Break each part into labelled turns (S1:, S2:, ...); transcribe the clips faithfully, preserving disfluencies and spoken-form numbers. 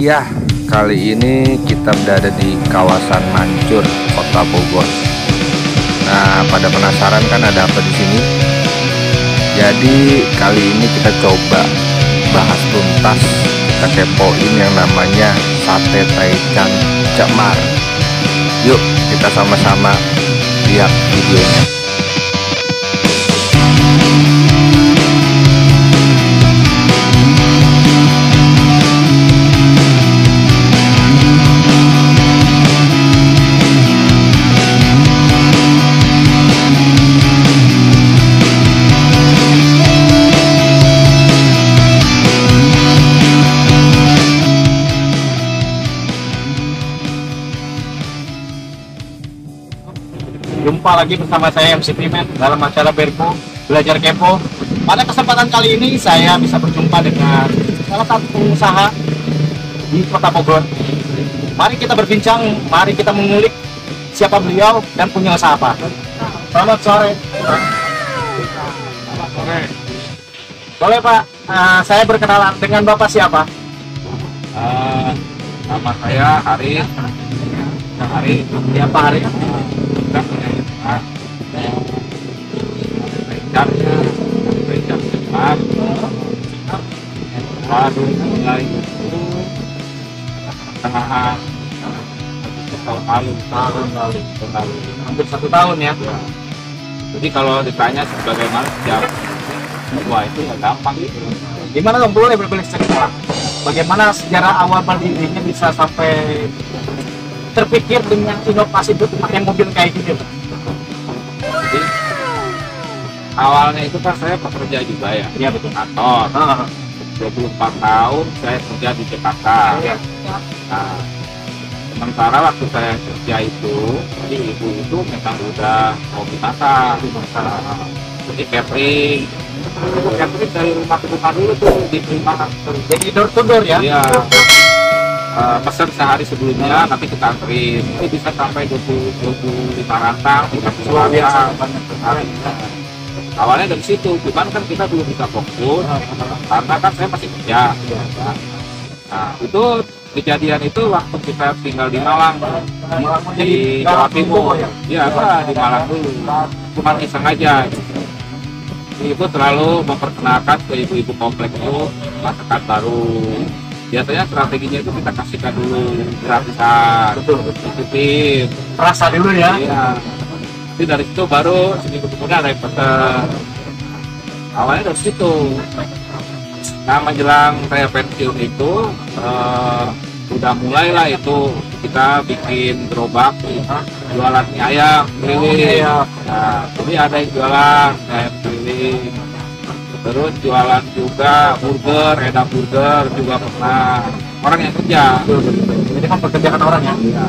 S1: Ya, kali ini kita berada di kawasan Mancur, Kota Bogor. Nah, pada penasaran kan ada apa di sini? Jadi kali ini kita coba bahas tuntas, kita kepoin yang namanya sate taichan Cemar. Yuk, kita sama-sama lihat videonya.
S2: Jumpa lagi bersama saya M C Primen dalam acara Berko Belajar Kepo. Pada kesempatan kali ini saya bisa berjumpa dengan salah satu pengusaha di Kota Bogor. Mari kita berbincang, mari kita mengulik siapa beliau dan punya usaha apa. Selamat sore. Boleh Pak, uh, saya berkenalan dengan Bapak siapa?
S3: Uh, nama saya Haris. Haris.
S2: Siapa Haris?
S3: Kita punya usaha taichannya, taichan Cemar. Baru mulai itu tengahan tahun lalu, tahun lalu, tahun lalu,
S2: Hampir satu tahun ya.
S3: ya. Jadi kalau ditanya sebagaimana sejak wah itu nggak gampang gitu.
S2: Gimana dong, boleh berbalik cerita? Bagaimana sejarah awal berdirinya bisa sampai terpikir dengan inovasi untuk memakai mobil kayak gitu?
S3: Jadi awalnya itu kan saya pekerja juga ya,
S2: Iya betul.
S3: kantor.
S2: Ah,
S3: dua puluh empat tahun saya kerja di Jakarta.
S2: iya.
S3: Nah, sementara waktu saya kerja itu, jadi ibu itu memang udah mau ditata, nah, jadi catering, itu catering dari rumah ke rumah dulu tuh diterima.
S2: Jadi door to door ya?
S3: Iya. Uh, pesan sehari sebelumnya, nanti kita anterin. Ini bisa sampai dua puluh, dua puluh lima rantang, tiga puluh
S2: Luar biasa.
S3: rantang per hari. Awalnya dari situ, cuman kan kita belum bisa fokus karena kan saya masih kerja. Nah, itu kejadian itu waktu kita tinggal di Malang, di Jawa Timur. Iya, Pak, di Malang dulu. Cuma iseng aja. Ibu terlalu memperkenalkan ke ibu-ibu komplek itu masakan baru. Biasanya strateginya itu kita kasihkan dulu gratisan, titip,
S2: Rasa dulu ya?
S3: iya. Jadi dari situ baru seminggu kemudian ada yang pesan. Awalnya dari situ. Nah, menjelang saya pensiun itu uh, udah mulailah itu kita bikin gerobak jualan mie ayam keliling. Nah, jadi ada yang jualan ayam keliling. Terus jualan juga burger, edak burger juga pernah. Orang yang kerja.
S2: Jadi kan pekerjaan orang ya?
S3: Iya.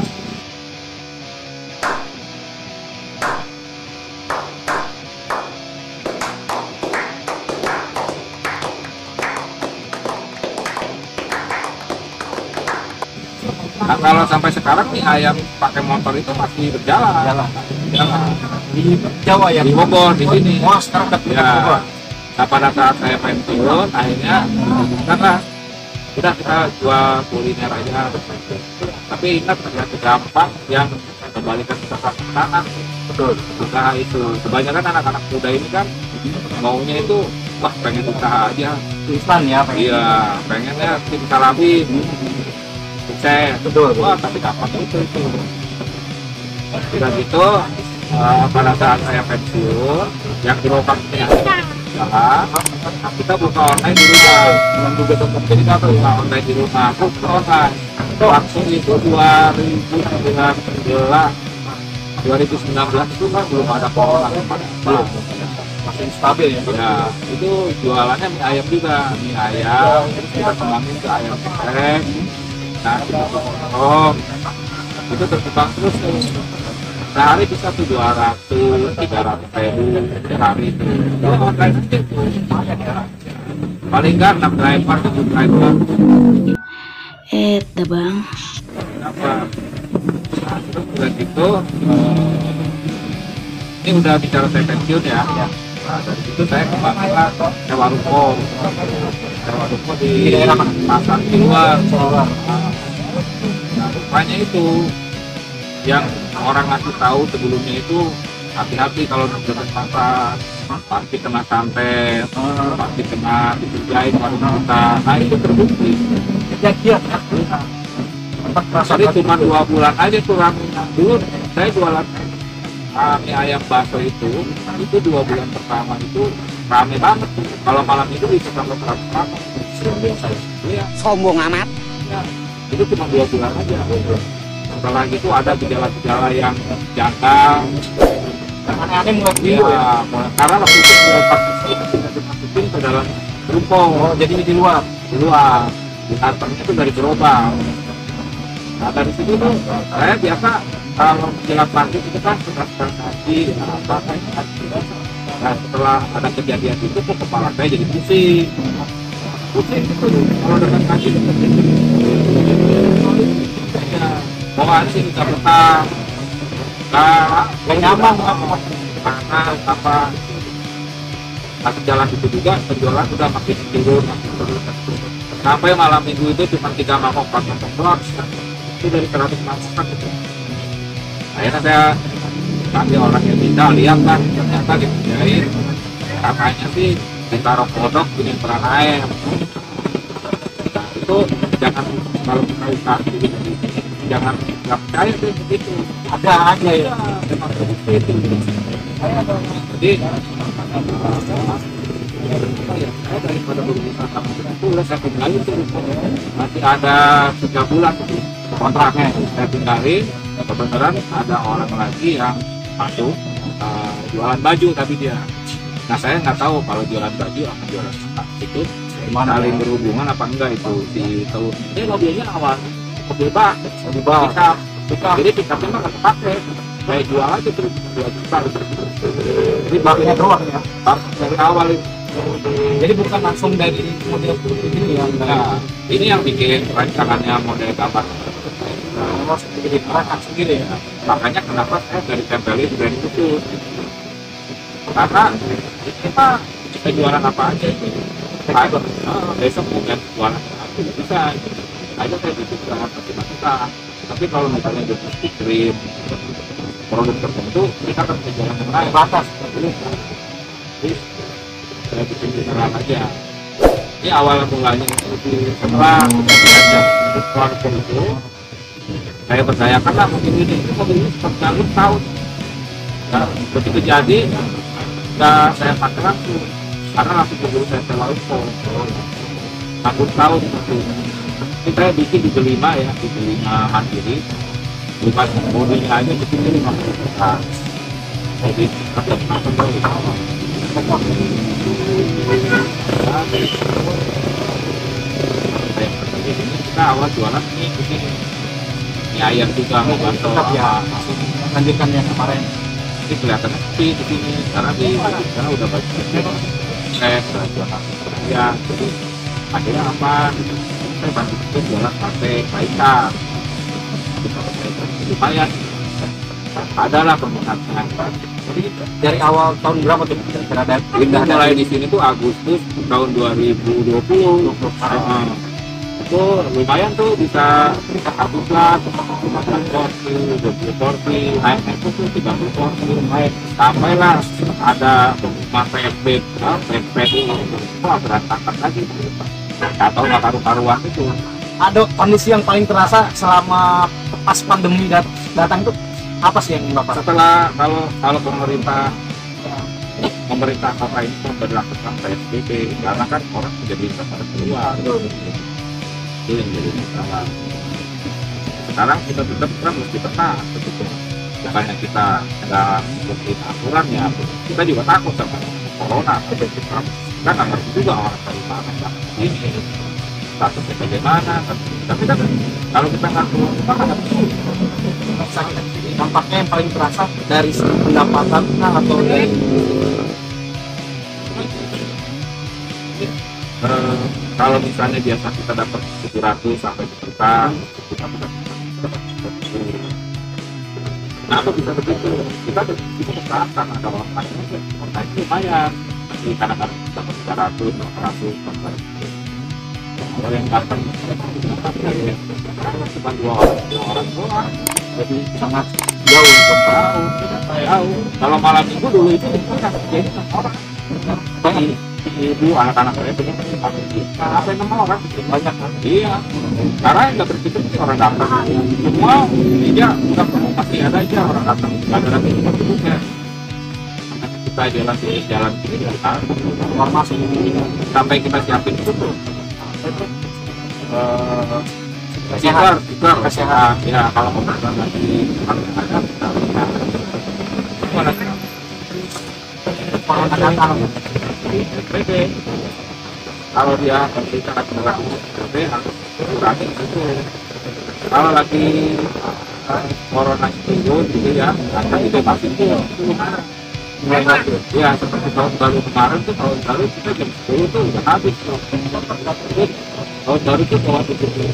S3: Nah, kalau sampai sekarang nih ayam pakai motor itu masih berjalan.
S2: Jalan.
S3: Jalan.
S2: Di Jawa ya?
S3: Di Bogor di sini.
S2: Wah, sekarang udah punya
S3: Ya.
S2: Bogor.
S3: Nah, pada saat saya pensiun, akhirnya karena udah kita jual kuliner aja. Tapi ingat ternyata gampang yang kembalikan kita ke sana.
S2: Betul.
S3: Usaha itu. Kebanyakan anak-anak muda ini kan maunya itu wah pengen usaha aja.
S2: Islam ya? Pak?
S3: Iya, pengennya tim salabi. Sukses.
S2: Betul.
S3: Wah, tapi gampang itu itu. Udah gitu, uh, pada saat saya pensiun, yang gerobak ini jalan, nah, kita buka online di rumah, dengan juga tetap jadi kita buka online di rumah, aku buka online. Langsung itu dua ribu sembilan belas, dua ribu sembilan belas itu kan belum ada corona, belum.
S2: Masih stabil ya?
S3: Ya, itu jualannya mie ayam juga, mie ayam, terus kita kembangin ke ayam geprek. Nah, oh, itu terkembang terus tuh. Sehari bisa tuh dua ratus, tiga ratus ribu sehari itu. Itu online aja tuh. Paling nggak enam driver, tujuh driver.
S4: Eh, dah bang.
S3: Kenapa? Nah, terus udah gitu, eh, ini udah bicara saya pensiun ya. Nah, dari situ saya kembangin lah sewa ruko. Sewa ruko di
S2: Di daerah mana?
S3: pasar di luar. makanya itu yang orang ngasih tahu sebelumnya itu hati-hati kalau dekat pasar, pasti kena santet, pasti kena dikerjain warung kita. Nah itu terbukti
S2: kejadian ya.
S3: jadi cuma dua bulan aja tuh ramenya. Dulu saya jualan uh, mie ayam bakso itu itu dua bulan pertama itu rame banget tuh. Kalau malam itu bisa sampai seratus orang. Biasa ya.
S5: Sombong amat.
S3: Ya, itu cuma dua bulan aja. Setelah itu ada gejala-gejala yang janggal,
S2: Aneh-aneh mulai
S3: ya,
S2: dulu ya.
S3: mulai- karena waktu itu mulai tidak dimasukin ke dalam rumpong.
S2: Oh, jadi di luar.
S3: Di luar, di kantongnya itu dari gerobak. Nah dari situ tuh saya biasa kalau jelas pagi itu kan sekarang kaki apa kayak kaki. Nah setelah ada kejadian itu tuh kepala saya jadi pusing, pusing itu kalau dengan kaki itu ya bawaan sih nggak betah, nggak
S2: Nggak nyaman,
S3: panas apa. Nah jalan itu juga penjualan sudah makin turun, makin turun, sampai malam minggu itu cuma tiga mangkok, empat mangkok doang. Itu dari seratus mangkok itu. Akhirnya saya panggil orang yang bisa lihat kan, ternyata dikerjain. Katanya sih ditaruh kodok dengan peran air. Nah itu jangan, kalau kita usaha jangan nggak percaya sih begitu.
S2: Ada aja ya.
S3: Memang terbukti itu. Jadi ya, saya daripada berusaha sama itu udah saya tinggalin tuh. Masih ada tiga bulan tuh kontraknya saya tinggalin. Kebetulan ada orang lagi yang masuk uh, jualan baju tapi dia. Nah saya nggak tahu kalau jualan baju apa jualan sepatu itu
S2: Gimana?
S3: saling berhubungan apa enggak itu si tahu. Ini mobilnya awal mobil bak,
S2: Mobil bak.
S3: pickup, pickup. Jadi pickupnya nggak kepake. Saya jual aja terus dua juta. Jadi
S2: Baknya doang ya.
S3: bak dari awal itu.
S2: Jadi bukan langsung dari model seperti ini ya.
S3: Nah, ini yang bikin rancangannya model gambar.
S2: Oh, seperti diperakan sendiri ya.
S3: Makanya kenapa saya dari tempelin brand itu, karena ini mah kita jualan apa aja itu. Ayo, ah, besok bukan jualan apa bisa aja saya bikin jualan macam-macam. Tapi kalau misalnya jadi krim produk tertentu, kita akan bisa jualan yang lain.
S2: Batas.
S3: Jadi saya bikin di terang aja. Ini awal mulanya itu di- setelah kejadian keluarga itu, saya percayakan lah mobil ini, ini mobil ini seperti tahun. Nah, begitu jadi, nggak saya pakai langsung, karena langsung keburu saya sewa info. Satu tahun itu. Ini saya bikin di Delima ya, di Delima Mandiri. Lima mobilnya aja bikinnya lima puluh juta. Jadi tetap tetap dari awal. Ini kita awal jualan ini begini. Ini ayam juga mau bantu
S2: Tetap ya. Lanjutkan yang kemarin.
S3: ini kelihatan sepi di sini karena di karena udah banyak saya sudah jualan ya jadi akhirnya apa saya bantu itu jualan sate paika lumayan adalah peminatnya.
S2: Jadi dari awal tahun berapa tuh terhadap
S3: Kita mulai di sini tuh Agustus tahun dua ribu dua puluh. Nah, itu lumayan tuh bisa satu gelas, lima belas porsi, dua puluh porsi, naik naik tuh tiga puluh porsi, naik sampailah ada masa F B, F B itu wah berantakan lagi. Nggak tahu nggak karu-karuan itu.
S2: ada kondisi yang paling terasa selama pas pandemi dat- datang itu apa sih yang Bapak?
S3: Setelah kalau kalau pemerintah pemerintah kota ini memperlakukan P S B B karena kan orang menjadi pada keluar itu yang jadi masalah. Sekarang kita tetap kan mesti peta begitu. Bukannya kita nggak mungkin aturan ya, kita juga takut sama corona. Kita nggak ngerti juga orang dari mana ini statusnya bagaimana. Tapi kan kalau kita nggak keluar kita nggak bisa.
S2: Dampaknya yang paling terasa dari segi pendapatan atau dari
S3: Eh, kalau misalnya biasa kita dapat tujuh ratus sampai sejuta, kita dapat kenapa bisa begitu? Kita kita merasakan ada orang lain orang lain lumayan, masih kadang-kadang dapat tiga ratus, empat ratus, kalau yang datang cuma dua orang dua orang doang,
S2: Jadi sangat jauh untuk
S3: tahu tahu kalau malam minggu dulu itu kan jadi enam orang di ibu anak-anak saya punya apa enam orang banyak kan iya karena yang nggak berpikir sih orang datang semua dia nggak perlu pasti ada aja orang datang nggak ada lagi bentuknya kita jalan di jalan sini kita formasi sampai kita siapin itu tuh uh, stiker stiker kesehatan ya kalau mau lagi ada kita lihat mana
S2: corona datang.
S3: P P kalau dia berbicara sangat melakukan P P harus kurangi itu kalau lagi uh, corona itu gitu ya akan dibebasin tuh ya seperti tahun baru kemarin tuh tahun baru kita jam sepuluh tuh udah habis tuh tahun baru tuh bawa tujuh puluh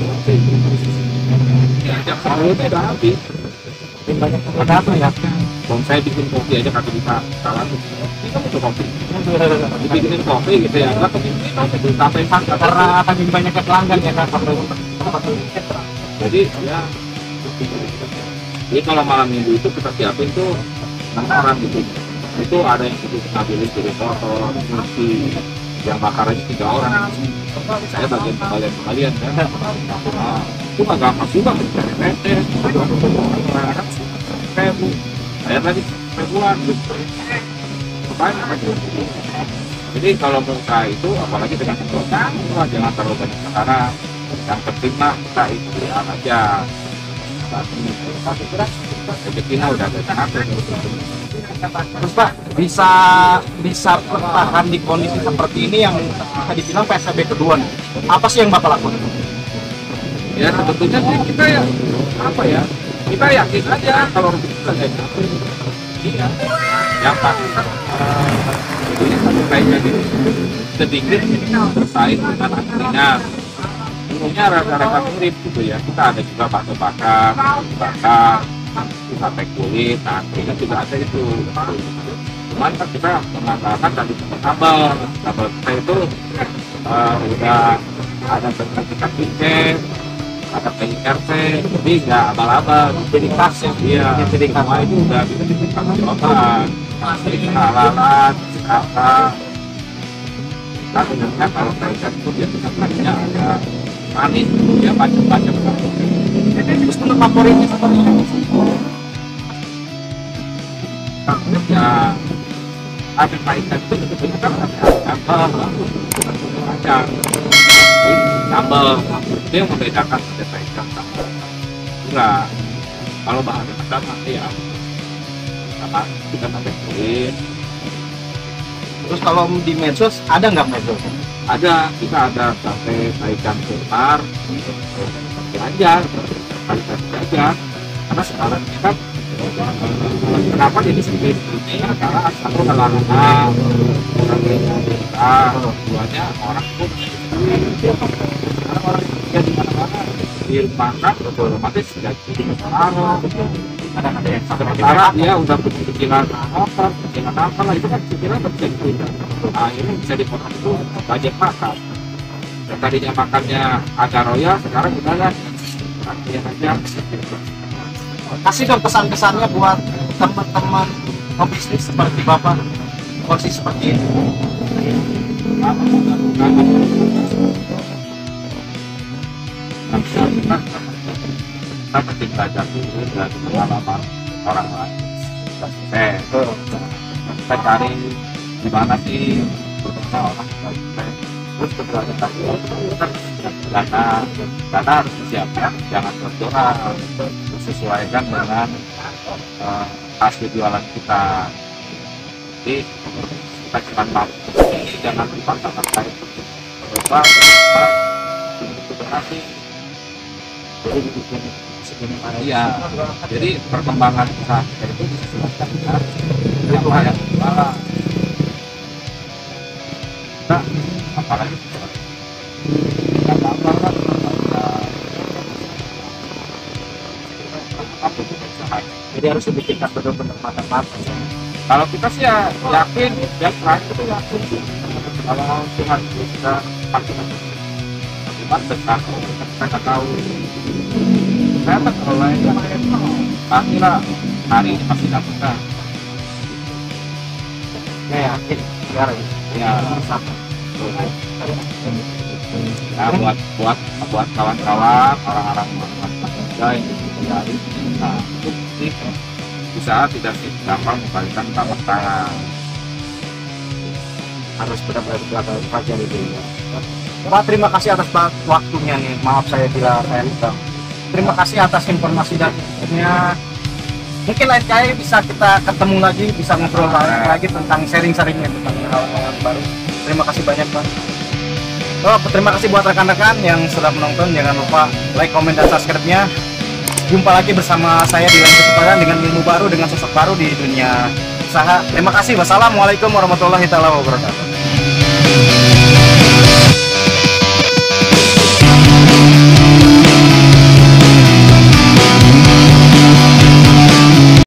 S3: ya jam sepuluh tuh udah habis
S2: Banyak yang datang ya.
S3: Bang saya bikin kopi aja kaki bisa salah tuh kita butuh kopi dibikinin kopi gitu ya nggak kemungkinan sampai sangka
S2: Karena akan banyak pelanggan ya kan sampai
S3: jadi ya jadi kalau malam minggu itu kita siapin tuh enam orang gitu itu ada yang itu ngambilin dari motor kunci yang bakarannya tiga orang saya bagian pembalian pembalian kan nah, itu nggak gampang juga mencari tete ribu saya lagi ribuan banyak jadi kalau menurut saya itu apalagi dengan kebutuhan jangan terlalu banyak sekarang yang penting mah kita ikhtiar aja rezekinya udah ada.
S2: Terus Pak, bisa bisa bertahan di kondisi seperti ini yang bisa dibilang P S B B kedua nih. Apa sih yang Bapak lakukan?
S3: Ya sebetulnya sih kita ya apa ya kita yakin aja kalau kita kayak gitu. Iya. Yang pasti kan ini satu kayaknya gini sedikit bersaing dengan aslinya. Umumnya rata-rata mirip gitu ya. Kita ada juga bakso bakar, bakar, sate kulit, nah kita juga ada itu. Cuman kan kita mengatakan tadi sambal, sambal kita itu uh, udah ada sertifikat pinceng, ada P I R C, jadi nggak abal-abal, jadi khas ya. Iya, jadi semua itu udah bisa dipertanggungjawabkan. Jadi kehalalan, apa? Kita sebenarnya kalau P I R C itu biasanya ada manis, ya macam-macam.
S2: Terus menu favoritnya seperti apa?
S3: Ya ada kaitan itu sebetulnya kan ada macam sambal itu yang membedakan ada kaitan sambal enggak kalau bahannya macam nanti ya sama kita pakai kulit.
S2: Terus kalau di medsos ada nggak medsos?
S3: Ada kita ada sampai kaitan besar belajar kaitan belajar karena sekarang kita kenapa jadi seperti ini karena satu halangan orang kita duanya orang pun karena orang yang di mana-mana di makan otomatis gaji separuh kadang ada yang sementara dia udah punya cicilan motor cicilan apa lah itu kan cicilan bercengkir nah ini bisa dipotong itu budget makan dan tadinya makannya agak royal sekarang kita kan latihan aja
S2: Kasih dong pesan-pesannya buat teman-teman pebisnis seperti Bapak posisi seperti ini.
S3: Kita penting belajar dulu dari pengalaman orang lain. Eh, kita cari di mana sih orang terus berjalan kaki dana dana harus disiapkan jangan berdoa sesuaikan dengan uh, hasil jualan kita jadi kita cuma mampu jangan dipaksakan kayak coba itu berarti jadi bikin segini ya jadi perkembangan usaha kita itu disesuaikan dengan apa yang salah kita apalagi kita apa kan
S2: Jadi harus dipikirkan benar-benar matang-matang.
S3: kalau kita sih ya yakin dan terakhir itu yakin kalau Tuhan kita pasti Mas besar, kita nggak tahu. Saya tak kalau lain yang lain, pastilah hari ini pasti dapat kan.
S2: Ya yakin, biar
S3: Ya, ya buat buat buat kawan-kawan orang-orang juga yang dari nah, itu bisa tidak sih gampang membalikan telapak tangan.
S2: harus benar-benar belakang pelajar itu ya. Pak, terima kasih atas waktunya nih. Maaf saya bila saya lupa. Terima kasih atas informasi dan infonya. Mungkin lain kali bisa kita ketemu lagi, bisa ngobrol lagi tentang sharing-sharingnya tentang hal-hal baru. Terima kasih banyak, Pak. Oh, terima kasih buat rekan-rekan yang sudah menonton. Jangan lupa like, komen, dan subscribe-nya. Jumpa lagi bersama saya di lain kesempatan dengan ilmu baru, dengan sosok baru di dunia usaha. Terima kasih. Wassalamualaikum warahmatullahi wabarakatuh.